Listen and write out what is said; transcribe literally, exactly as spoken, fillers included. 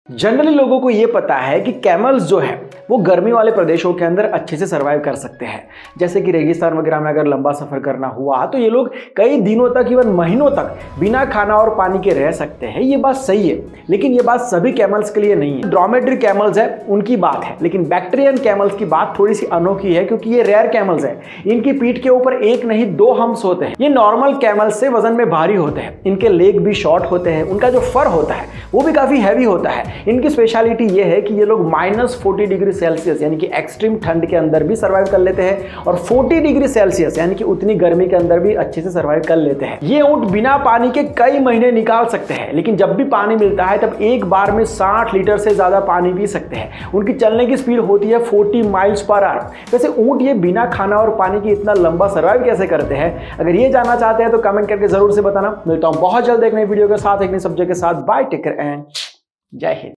Generally लोगों को ये पता है कि कैमल्स जो है वो गर्मी वाले प्रदेशों के अंदर अच्छे से सर्वाइव कर सकते हैं। जैसे कि रेगिस्तान वगैरह में अगर लंबा सफर करना हुआ तो ये लोग कई दिनों तक इवन महीनों तक बिना खाना और पानी के रह सकते हैं। ये बात सही है, लेकिन ये बात सभी कैमल्स के लिए नहीं है। ड्रोमेट्री कैमल्स है उनकी बात है, लेकिन बैक्टीरियन कैमल्स की बात थोड़ी सी अनोखी है क्योंकि ये रेयर कैमल्स है। इनकी पीठ के ऊपर एक नहीं दो हम्प्स होते हैं। ये नॉर्मल कैमल्स से वजन में भारी होते हैं। इनके लेग भी शॉर्ट होते हैं। उनका जो फर होता है वो भी काफी हैवी होता है। इनकी स्पेशलिटी ये है कि ये लोग माइनस फोर्टी डिग्री सेल्सियस यानी कि एक्सट्रीम ठंड के अंदर भी सर्वाइव कर लेते हैं और चालीस डिग्री सेल्सियस यानी कि उतनी गर्मी के अंदर भी अच्छे से सर्वाइव कर लेते हैं। ये ऊंट बिना पानी के कई महीने निकाल सकते हैं, लेकिन जब भी पानी मिलता है तब एक बार में साठ लीटर से ज्यादा पानी पी सकते हैं। उनकी चलने की स्पीड होती है चालीस माइल्स पर आवर। वैसे ऊंट ये बिना खाना और पानी के इतना लंबा सर्वाइव कैसे करते हैं? अगर ये जानना चाहते हैं तो कमेंट करके जरूर से बताना। मिलता हूं बहुत जल्द एक नई वीडियो के साथ, एक नए सब्जेक्ट के साथ। बाय, टेक केयर एंड जय हिंद।